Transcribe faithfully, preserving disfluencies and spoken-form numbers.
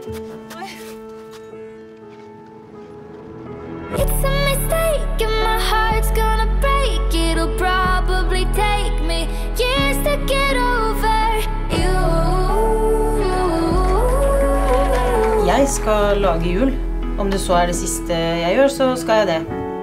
It's a mistake and my heart's gonna break. It'll probably take me years to get over you. Jeg skal lage jul. Om det så er det siste jeg gjør, så skal jeg det.